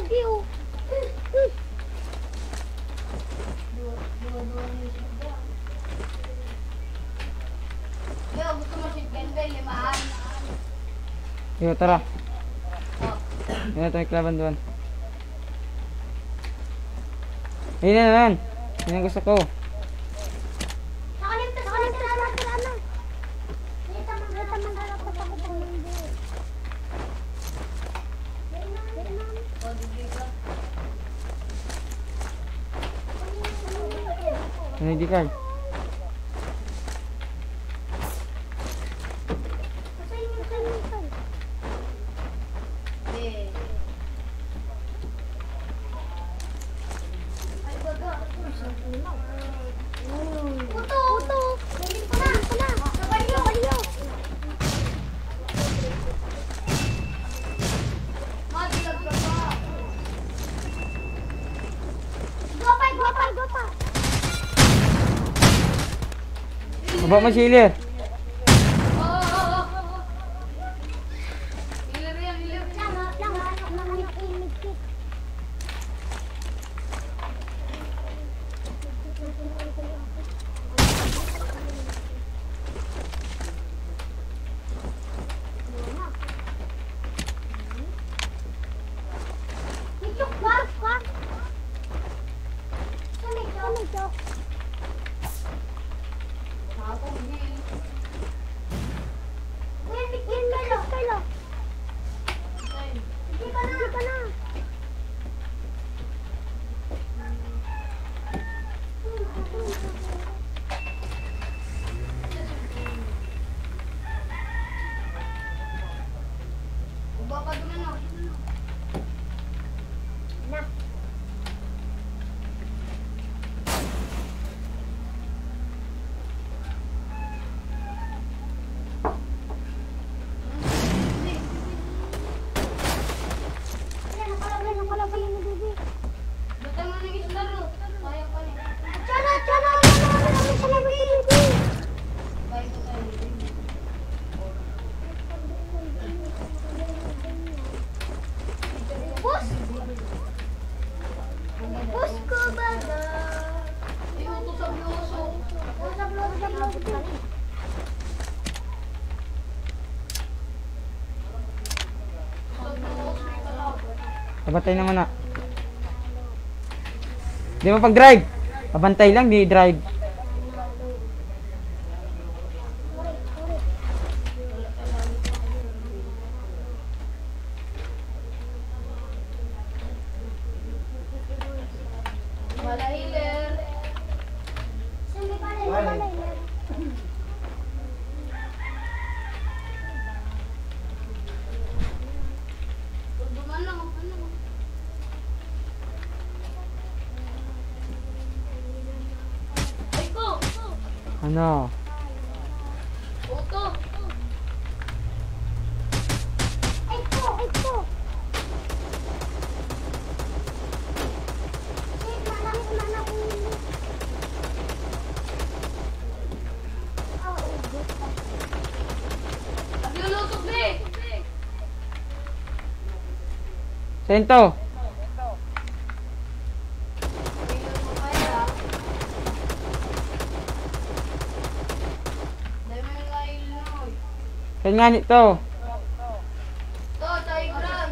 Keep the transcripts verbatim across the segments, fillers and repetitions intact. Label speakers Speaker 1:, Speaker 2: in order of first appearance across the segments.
Speaker 1: lagi oh.
Speaker 2: Yo, gusto mo si Benbel, limaan.
Speaker 3: Yo, tara.
Speaker 2: Oh.
Speaker 3: Yan na ito yung klaban doon. Ayun na naman. Yan ang gusto ko.
Speaker 1: Nakalim to, nakalim to, nakalim to, ano? Nita man, nita man, harap ko sa kupang hindi.
Speaker 2: Oh, di ka.
Speaker 3: Ano yung G-card?
Speaker 2: Eh. Ay, baga.
Speaker 1: Puto, puto. Galing pa na, pa na. Kabalyo, kabalyo.
Speaker 2: Madilag ka pa.
Speaker 1: Gopay, gopay, gopay.
Speaker 3: Baba mo sili.
Speaker 2: Oh, oh, oh, oh. Hilir yan, hilir.
Speaker 1: Lang, lang, lang, lang, lang, imig-kit. Itlog ba? Ba? Sumig, sumig, oh.
Speaker 2: Ako, Gil.
Speaker 1: Uy, bigyan kilo, kilo.
Speaker 2: Ay,
Speaker 1: Hindi ka na, hindi ka na.
Speaker 2: uba pa naman, oh.
Speaker 1: Na. Ayan, nakalagay, nakalagay yung baby.
Speaker 2: Buta mo ng isla, ro. Kaya pa niya.
Speaker 1: Tiyan na, tiyan na, tiyan na, tiyan na, tiyan na, baby.
Speaker 2: Kaya ko tayo.
Speaker 1: Bus! Bus ko ba na?
Speaker 2: Iuto sa bluso.
Speaker 1: Sa vlog, sa vlog ko.
Speaker 2: Sa bluso may kalaban.
Speaker 3: Pabantay naman na. Di mo pag-drive. Pabantay lang, di drive.
Speaker 2: Wala hilir.
Speaker 1: Saan may balay, may balay, may-
Speaker 2: Duman lang, oh. Ano? Ay ko!
Speaker 3: Ano?
Speaker 2: Uto!
Speaker 1: Ay po, ay po. Shit, malaki, malaki. Oh, ubos pa.
Speaker 2: Naglulutok na eh!
Speaker 3: Sento.
Speaker 2: Hilir mo kaya. Dahil may nailinoy.
Speaker 3: Saan nga nito?
Speaker 2: To, Tigrag!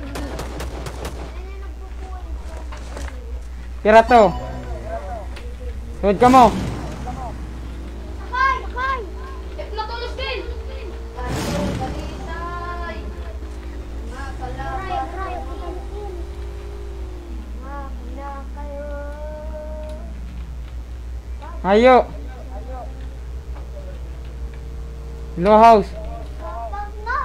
Speaker 3: Tira to. Tuwad ka mo.
Speaker 1: Sakay, sakay.
Speaker 2: Eh, natulos din! Ano, balitay! Mga
Speaker 1: Try,
Speaker 2: kalaban.
Speaker 1: try, pagalitin. Ah, wala kayo.
Speaker 3: Hayo. Low house.
Speaker 1: Kapag na.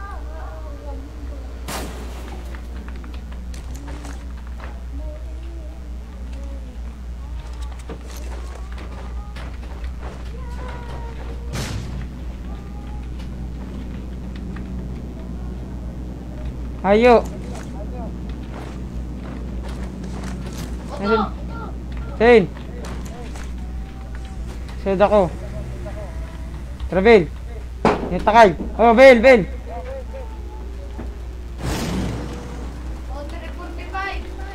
Speaker 3: Hayo.
Speaker 2: Uto!
Speaker 3: Sein. Sud ako. Travel. Yung takay. Oh, Bel, Bel.
Speaker 2: O, three forty-five!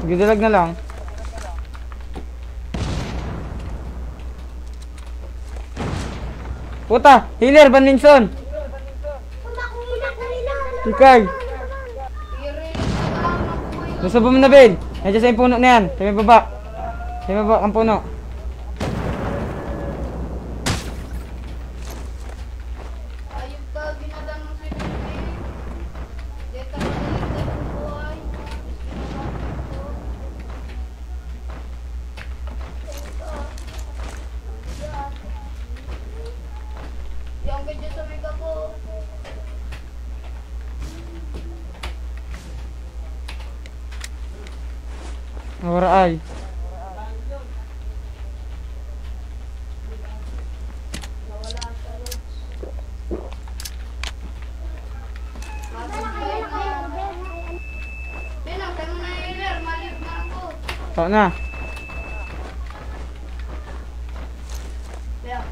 Speaker 3: Gidilag na lang. Puta! Healer, Banlinson! Ikay! Nasubo mo na, Bel! Nandiyan sa yung puno na yan. Sa may baba. Sa may baba ang puno.
Speaker 2: Ayun ka, ginadang ng swimming. Dito ka naligtas ng buhay. Yung ganyan sa mega ko.
Speaker 3: Ora ay.
Speaker 2: Nawala sa loods. Pinang, tayo mo na yung healer. Malit na ako.
Speaker 3: Oo na.
Speaker 2: Kaya,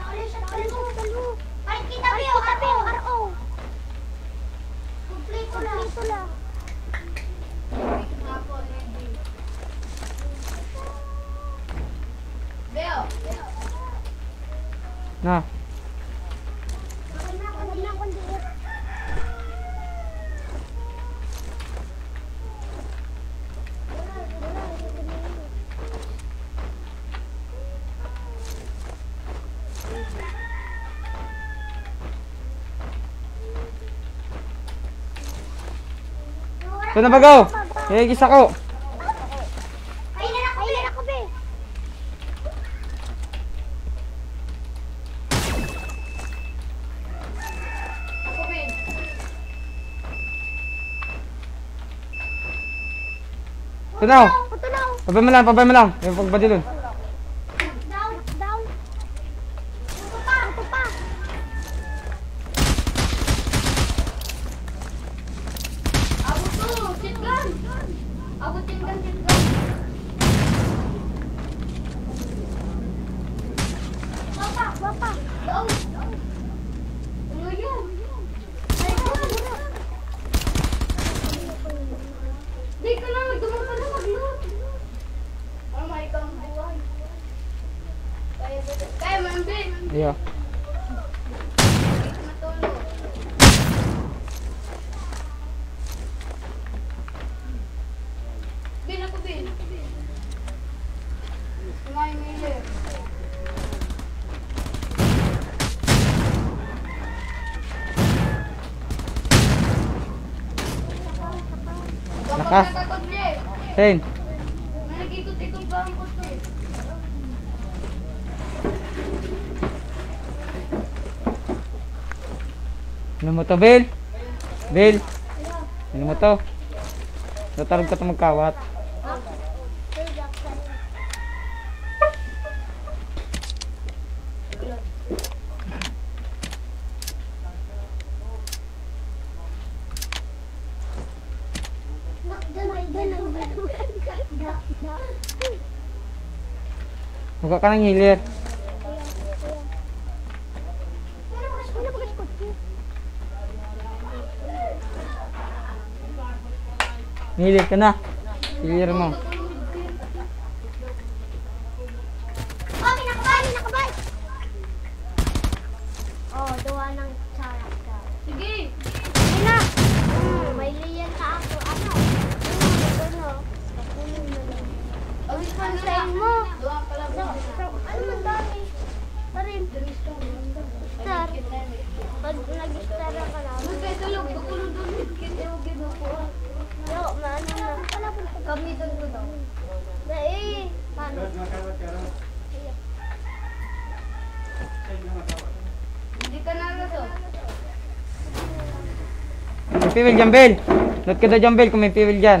Speaker 1: Ay, kita mo yung R O. Kumplito lang. Kumplito lang.
Speaker 2: wait na ako, lady. Beo.
Speaker 3: Na.
Speaker 1: Huwag na, huwag na akong diit.
Speaker 3: Ito na bagaw. Higis ako.
Speaker 1: Ay, na ako, ay, na ako, be.
Speaker 2: Ako, Bin.
Speaker 3: Ito na.
Speaker 1: Ito na.
Speaker 3: Pabay mo lang, pabay mo lang. Yung pagbadilon.
Speaker 1: Down, down. Ito pa, ito pa.
Speaker 2: Abot to, shotgun. Abot yung gun, shotgun.
Speaker 1: Bapa, bapa.
Speaker 2: Down. Ano yun?
Speaker 1: Ay, bura.
Speaker 2: Di ka na, nagdumang ka na mag-loot. Ano may kang buhay? Kaya, kaya, mambi.
Speaker 3: Iyo.
Speaker 2: Dito na tulog. Bin ako, Bin. Kumain mo yun.
Speaker 3: Lakas.
Speaker 2: Kapag nakakagli.
Speaker 3: Ten.
Speaker 2: May nag-ikot-ikot ba ang kuto eh?
Speaker 3: Ano mo to, Bel? Bel? Ano mo to? Tatarog ka to magkawat. Mukha ka ng healer. Healer ka na. Healer mo.
Speaker 1: Oh, pinakabay, pinakabay. Oh, duwa ng charap ka.
Speaker 2: Sige!
Speaker 1: Ayun na. Hmm, may liyan ka ako. Ano? Ano? Ito no. Kapunin mo lang.
Speaker 2: Awit ka na
Speaker 1: Pansayin mo.
Speaker 2: Doon ka lang.
Speaker 1: So, so, ano man dami? Parin. Star. Pag nag-star ka lang.
Speaker 2: Mas kayo tulog. Bukulong doon. Kit yung ginukuha.
Speaker 1: Yo, maano na. Wala po.
Speaker 2: Kami doon ko daw.
Speaker 1: Na eh. Paano?
Speaker 2: Hindi ka na raso.
Speaker 3: May piwil dyan, Bel. Load ka daw dyan, Bel, kung may piwil dyan.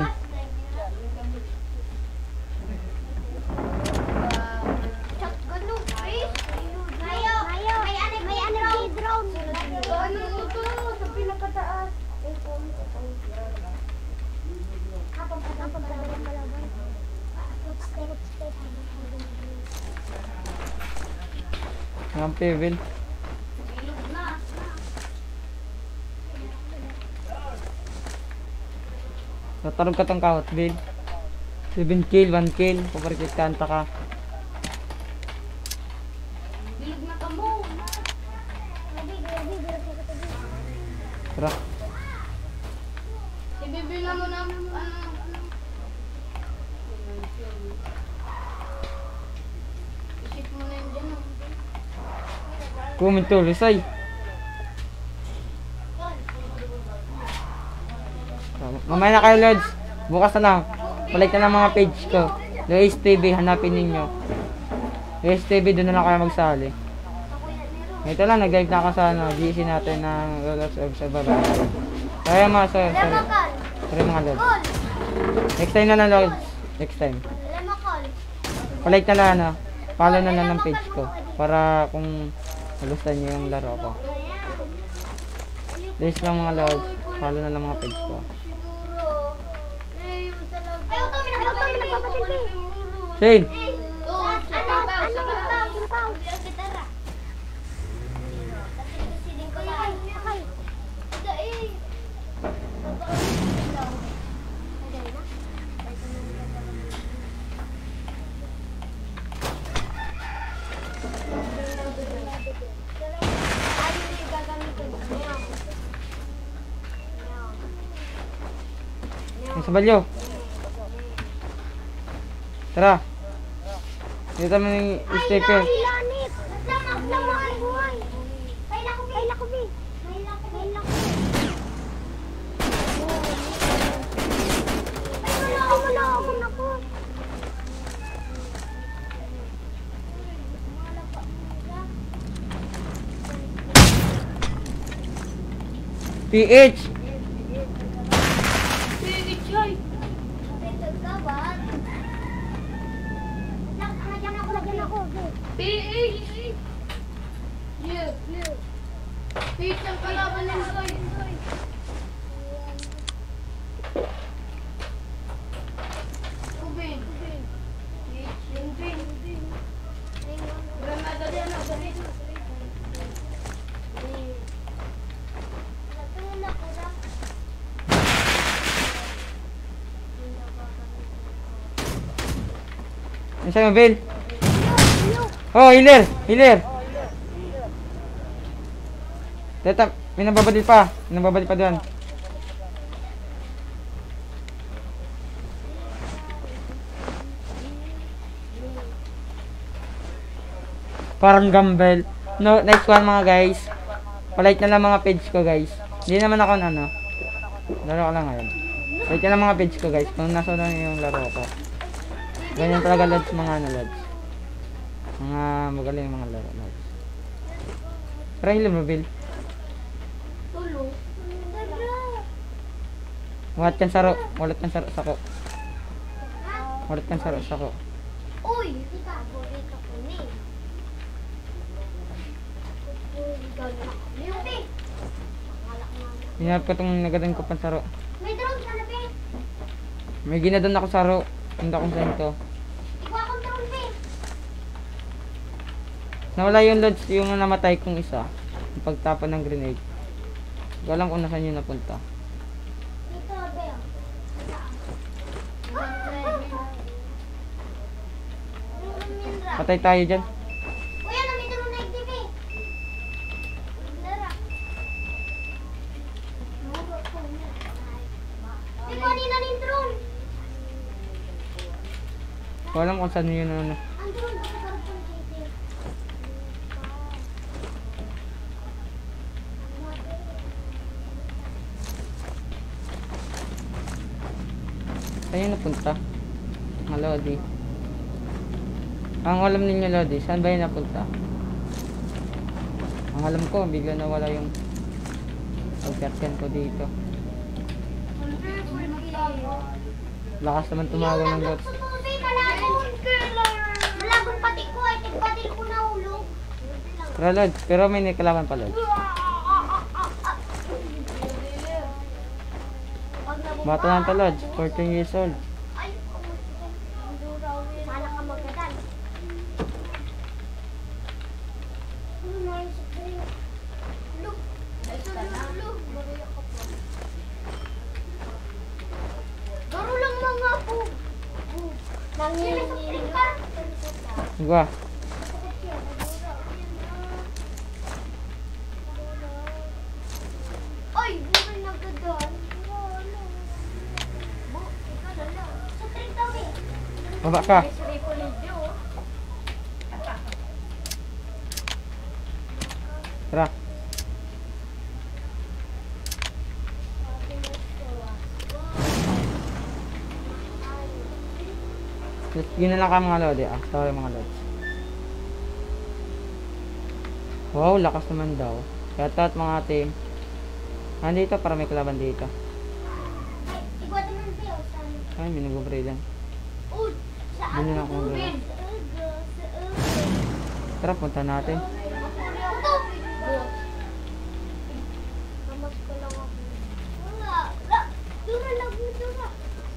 Speaker 1: Shotgun no, please. Mayo. Mayo. May ano, may ano kay drone.
Speaker 2: Ano ito? Sa pinakataas.
Speaker 1: Kapag kapag kapag kalaban. Step, step.
Speaker 3: Ang piwil.
Speaker 2: Ilog na.
Speaker 3: Tatarog ka tong kawat, Bel. seven kill, one kill. Paparikit kanta ka.
Speaker 2: Bilog na ka mo.
Speaker 3: Tara.
Speaker 2: Ibibila mo na ano. Isip mo na yun dyan. ah.
Speaker 3: Comment to, Rizay. Mamaya na kayo, Lods. Bukas na lang. Balik na lang mga page ko. Luis T V, hanapin ninyo. Luis T V, doon na lang kayo magsali. Ito lang, nag-live na ako sa ano, G C natin ng Lods of sa baba. Kaya mga, sorry, sorry. Sorry mga Lods. Next time na lang, Lods. Next time. Balik na lang, ano. Follow na lang ng page ko. Para kung nagustuhan nyo yung laro ko. Please lang mga Lods. Follow na lang mga page ko. Shane! Sa balyo. Tara. Dito mo yung sticker. P H.
Speaker 2: P H! Yeah, yeah. P H ang kalaban ng Zoy. Ubin. P H yung Ubin. Granada din ako.
Speaker 3: Ano sa'yo, Bill? Oh, healer! Healer! Teta, may nababadil pa. May nababadil pa doon. Parang gambel. No, next one mga guys. Palike na lang mga page ko guys. Hindi naman ako na ano. Laro ko lang ngayon. Palike na lang mga page ko guys. Kung nasa lang yung laro ko. Ganyan talaga lads mga ano lads. Mga magaling mga laro lads. Try lang mo Bill.
Speaker 2: Tulong.
Speaker 3: Walat kan saro. Walat kan saro sako. Walat kan saro sako.
Speaker 1: Uy! Kita, burrito ko ni. Ikaw na ako. Beauty! Pangalak na.
Speaker 3: Hinap ko itong nagadan ko pansaro.
Speaker 1: May drone ka na, be.
Speaker 3: May ginadan ako saro. Punta kong saan to.
Speaker 1: Ikaw akong drone, be.
Speaker 3: Nawala yung lods yung namatay kong isa. Yung pagtapon ng grenade. Hindi ko alam kung nasan yun napunta.
Speaker 1: Dito, be.
Speaker 3: Patay tayo dyan.
Speaker 1: Kuya, may drone na X D, be. Lara. Be, kanina rin drone.
Speaker 3: Hindi ko alam kung saan yun ano.
Speaker 1: Ang drone, baka karapon dito.
Speaker 3: Saan yun napunta? Mga Lodi. Ang alam ninyo Lodi, saan ba yun napunta? Ang alam ko, bigla nawala yung pag-searchan ko dito. Lakas naman tumagal ng lods.
Speaker 1: Malagon pati ko, ay tigbatil ko na ulo.
Speaker 3: Pero lods, pero may kalaban pa lods. Bata lang to lods, fourteen years old.
Speaker 1: Ay, sana ka magkadan. Look, look, Garo lang mga po. Nanginginig ka.
Speaker 3: Diba?
Speaker 1: Oy, buhay na gano'n. Bu, ikaw na lang. Sa train kami.
Speaker 3: Baba ka. Tara. Yun na lang ka mga lodi. Ah, sorry mga lodi. Wow, lakas naman daw. Kaya at mga team. Nandito para may kalaban dito.
Speaker 1: Ikaw naman tayo. Saan?
Speaker 3: Ay, may nag-upray lang.
Speaker 1: Oh, saan?
Speaker 3: Yun na lang kung gano'n. Tara, punta natin.
Speaker 1: Namas ko lang ako. Wala. Wala. Dura lang mo, dura.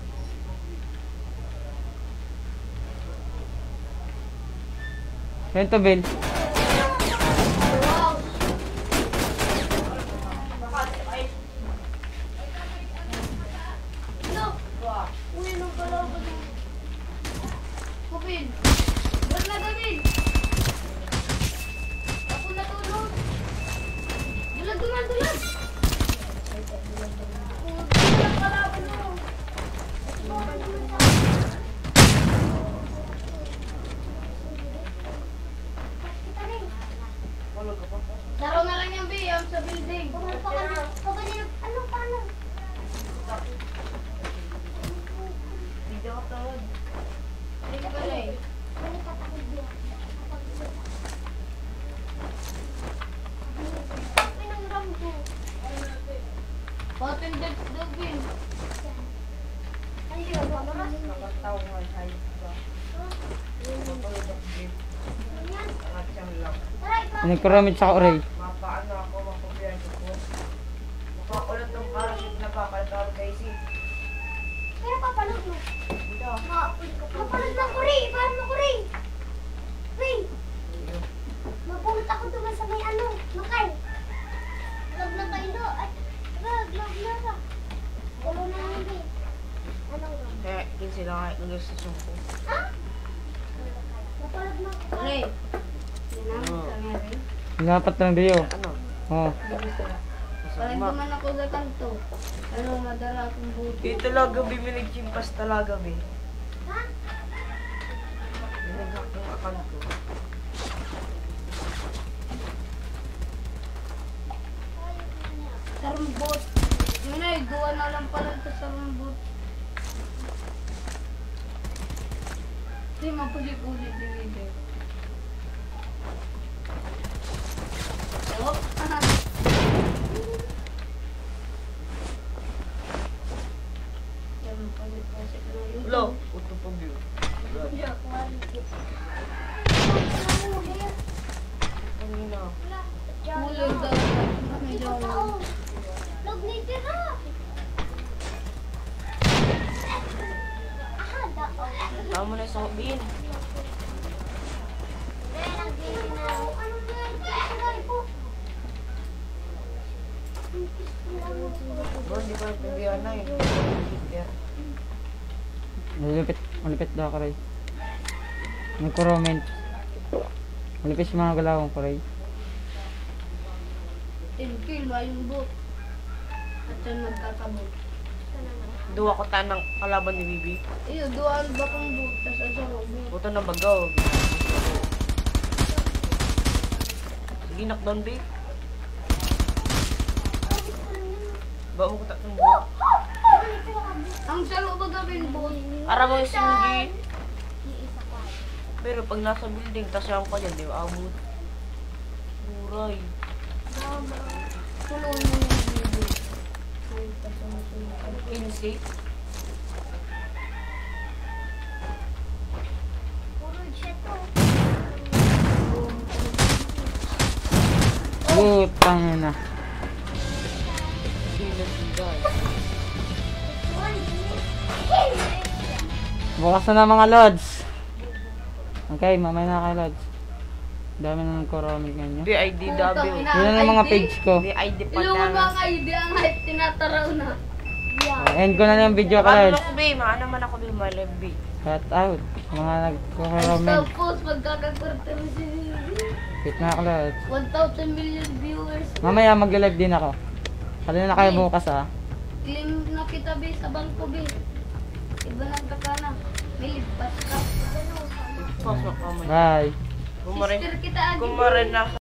Speaker 3: Yan to, Bill.
Speaker 1: Uy, nung kalaban.
Speaker 2: Kupin. Doon na David. Ako natulog. Dulag, dulag, dulag. Dulag kalaban mo. Laro na lang yung biyam sa building.
Speaker 1: Pumunta ka na. Pagkanina, ano, paano?
Speaker 2: Video ka tawad. Hindi ka pala eh.
Speaker 1: Balik ka takot din. Pinangram ko.
Speaker 2: Button dead David.
Speaker 1: Ano yun? Mamaras? Yan. Tara, ikaw.
Speaker 3: Nagkaramit sa oray.
Speaker 4: Mapaano ako, mapapiyan ko po. Mapakulot ng parachute na papalagawag kayo si.
Speaker 1: Kaya papalog mo.
Speaker 4: Dito.
Speaker 1: Mapalog ng kuri. Paano mo kuri? Wait. Mapulot ako doon sa may ano. Makay. Log na kayo do. Ay, log, log na ka. Ulo na lang din. Anong log?
Speaker 4: Kaya, yun sila nga yung gusto ko.
Speaker 1: Ha? Mapalog na ako.
Speaker 2: Ray.
Speaker 4: Oo.
Speaker 3: Dapat lang Rio.
Speaker 4: Ano?
Speaker 3: Oh.
Speaker 2: Parang
Speaker 4: Masama.
Speaker 2: duman ako sa kanto. Ano, madara akong buti.
Speaker 4: Di talaga, bi, minagchimpas talaga, bi.
Speaker 1: Ha?
Speaker 4: Minaghack yung account ko.
Speaker 2: Sarambot. Yun ay, gawa na lang pala ito sa sarambot. Hindi, mapulit-ulit din ito. Oh, ah. Yan, mapulit-ulit na yun.
Speaker 4: Lo, uto po, bi. Kanina.
Speaker 2: Kulay daw. Kami
Speaker 1: Ikaw
Speaker 2: daw.
Speaker 1: tao. Log ni tira. Ah, dao.
Speaker 4: Tama na sa bin.
Speaker 1: Dahil nagbili na. Ano yan? Tagay po.
Speaker 4: Bro, di ba nabibihan na yun?
Speaker 3: Malupit. Malupit daw ka rin. Nagko-comment. Malupit yung mga galawang ko rin.
Speaker 2: ten kill, yung boot. At yan magkakabot.
Speaker 4: Duwa ko tanang kalaban ni Bibi.
Speaker 2: Iyo, dual ba kang boot? Tapos asawa boot.
Speaker 4: Buto na bagaw. Sige, knockdown, bi. Ba mo ko tatang buo.
Speaker 2: Ang salo ba gawin boot?
Speaker 4: Ara mo yung singi. Pero pag nasa building, tas yung ka dyan, di ba? Abot. Muray.
Speaker 2: Tulungan mo yung boot. Ay, pasama-sama.
Speaker 4: Instate.
Speaker 1: Puro siya to.
Speaker 3: Putang na.
Speaker 4: Silas guys.
Speaker 3: Bukas na na mga lods. Okay, mamaya na kayo lods. Dami na nagko-comment ngayon.
Speaker 4: B I D W.
Speaker 3: Yun na mga page ko.
Speaker 4: B I D pa
Speaker 2: Ilong
Speaker 4: lang.
Speaker 2: mga idea ang hype, tinataraw na.
Speaker 1: Yeah.
Speaker 3: End ko na lang yung video ka
Speaker 4: Ano
Speaker 3: lods.
Speaker 4: ako, B? Maano man ako, B? Malib, B.
Speaker 3: Shout out. Mga nagko-comment.
Speaker 2: Tapos magkakakwarter si
Speaker 3: Hit na ako, Lods.
Speaker 2: one thousand million viewers.
Speaker 3: Mamaya mag-live din ako. Kali na kayo bukas ah.
Speaker 2: Claim na kita be sa bangko be. Iba lang kakana. May lipas ka.
Speaker 4: Pasok ka mo.
Speaker 3: Bye.
Speaker 4: Kumarin,
Speaker 2: Sister kita agi.
Speaker 4: kumarin na